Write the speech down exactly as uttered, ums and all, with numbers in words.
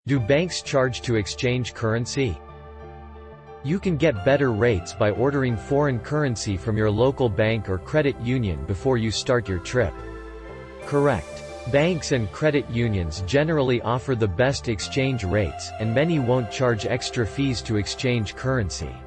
Do banks charge to exchange currency? You can get better rates by ordering foreign currency from your local bank or credit union before you start your trip. Correct. Banks and credit unions generally offer the best exchange rates, and many won't charge extra fees to exchange currency.